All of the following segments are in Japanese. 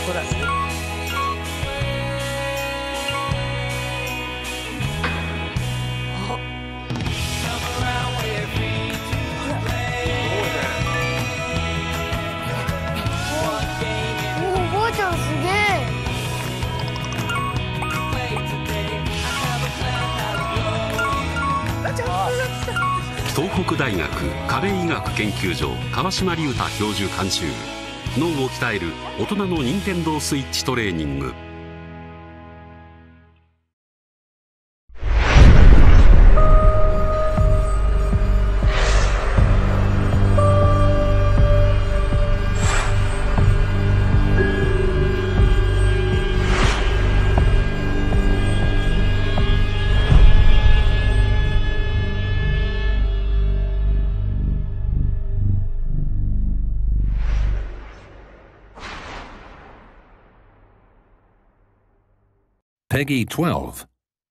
こだね。 おばあちゃんすげえ。 東北大学加齢医学研究所川島隆太教授監修、脳を鍛える大人の任天堂スイッチトレーニング。 Peggy 12.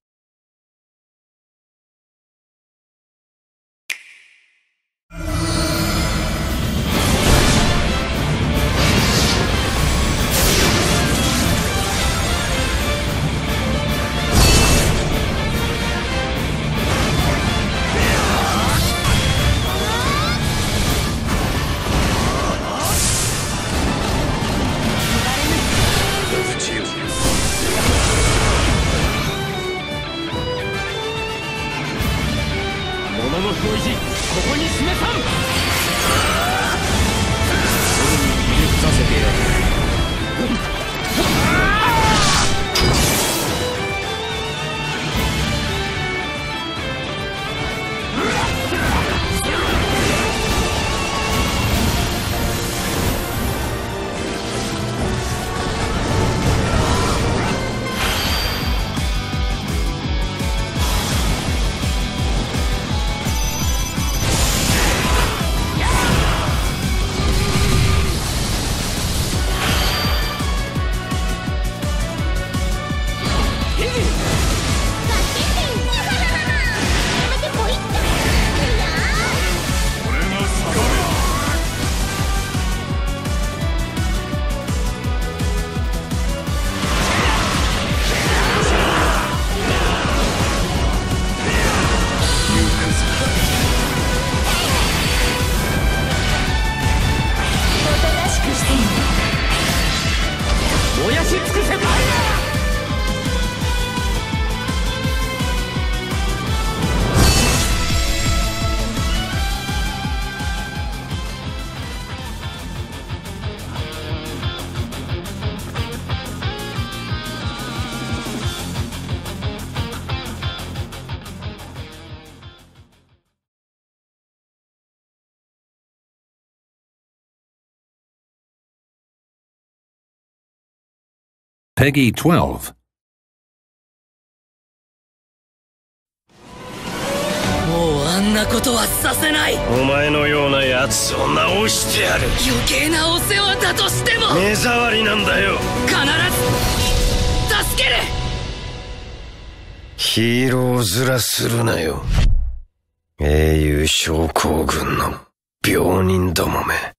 Peggy 12. もうあんなことはさせない。 お前のようなやつを直してやる。 余計なお世話だとしても目障りなんだよ。 必ず助ける。 ヒーロー面するなよ。英雄症候群の病人どもめ。